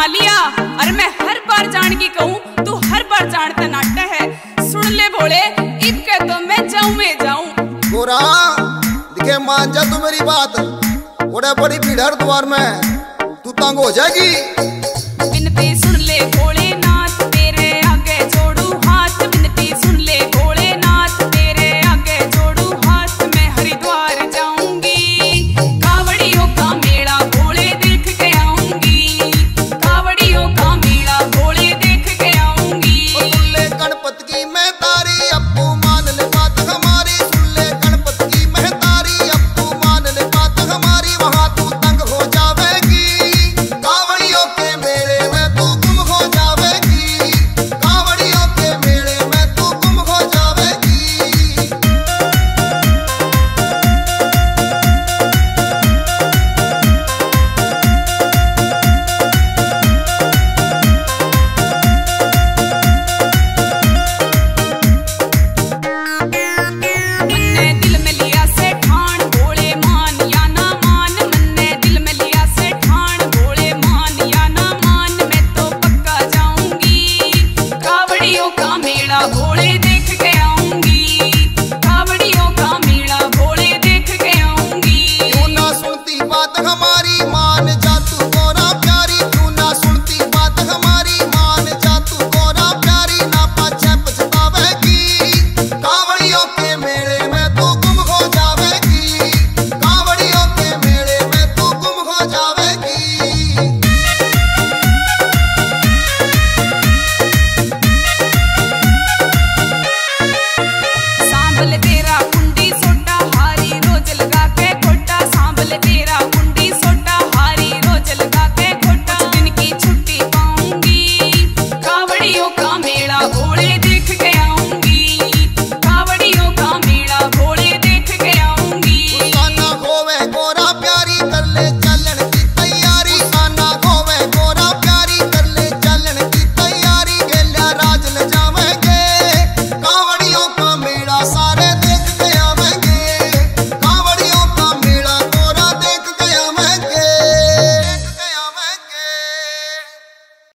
लिया। अरे मैं हर बार जान की कहूँ तू हर बार जानता नाटा है। सुन ले भोले इब के तो मैं जाऊँ गोरा दिखे मान जा तू मेरी बात। बड़े बड़ी भीड़ हर द्वार में तू तंग हो जाएगी। विनती सुन ले भोलेनाथ तेरे आगे जोड़ू हाथ। विनती सुन ले भोलेनाथ तेरे आगे जोड़ू हाथ। मैं हरिद्वार जाऊंगी कावड़ियों का मेला भोले देख के आऊंगी। कावड़ियों का मेला भोले देख के आऊंगी। सुन ले गणपत की मैं तारी अप्पू मान ले बात हमारी। सुन ले गणपत की मैं तारी अप्पू मान ले बात हमारी। वहाँ तू तंग हो जावेगी कावड़ियों के मेले में तू गुम हो जावेगी। कावड़ियों के मेले में तू गुम हो जावेगी। मन्ने दिल में लिया से ठान भोले मान या ना मान। मन्ने दिल में लिया से ठान भोले मान या ना मान। मैं तो पक्का जाऊंगी कावड़ियों का मेला भोले देख के आऊंगी। कावड़ियों का मेला भोले देख के आऊंगी। क्यों ना सुनती बात हमारी मान जा तू गोरा प्यारी। क्यों ना सुनती बात हमारी मान जा तू गोरा प्यारी। ना पाछे पछतावेगी कावड़ियों के मेले में तू गुम हो जावेगी। कावड़ियों के मेले में तू गुम हो जावेगी। सांभल तेरा कुंडी सोटा हारी रोज लगा के खोटा। सांभल तेरा